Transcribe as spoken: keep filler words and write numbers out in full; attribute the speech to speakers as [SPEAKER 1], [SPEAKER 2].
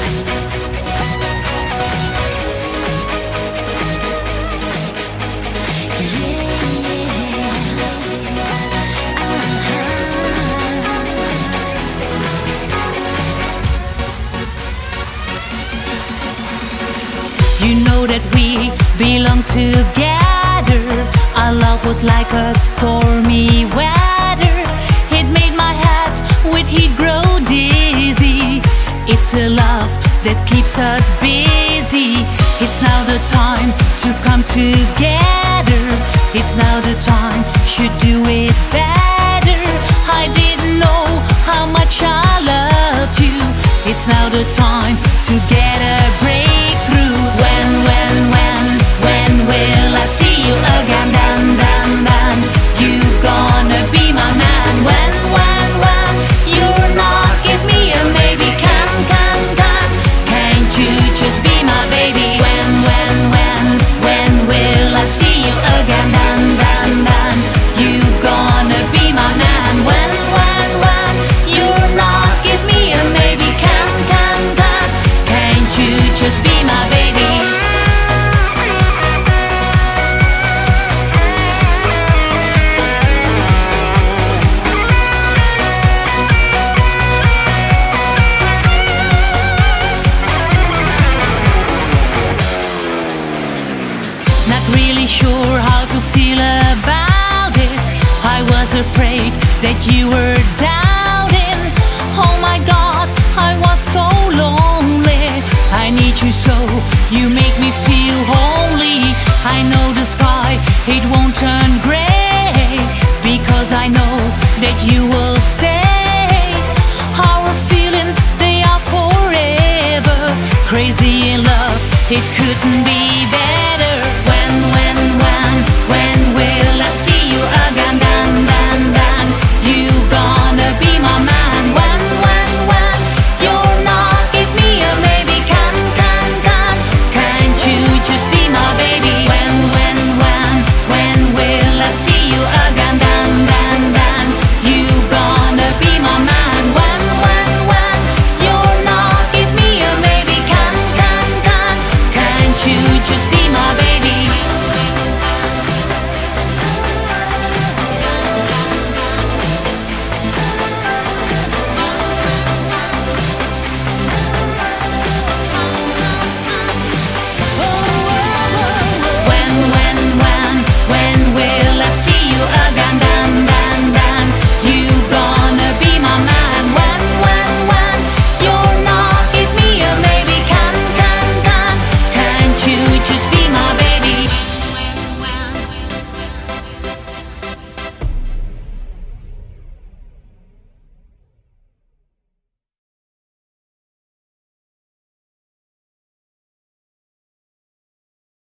[SPEAKER 1] You know that we belong together. Our love was like a stormy weather. It made my head with heat grow dizzy. It's a love that keeps us busy. It's now the time to come together. It's now the time, should do it better. I didn't know how much I loved you. It's now the time to get a breakthrough. When, when, when, when will I see you again? Dan, dan, dan, you gonna be my man. When, when, when, you're not give me a maybe. Can, can, can, can't you just be my baby? When, when, when, when will I see you again? Dan, dan, dan, you gonna be my man. When, when, when, you're not give me a maybe. Can, can, can, can't you just be my baby? Not really sure how to feel about it. I was afraid that you were doubting. Oh my God, I was so lonely. I need you so, you make me feel homely. I know the sky, it won't turn gray, because I know that you will stay. Our feelings, they are forever. Crazy in love, it couldn't be better.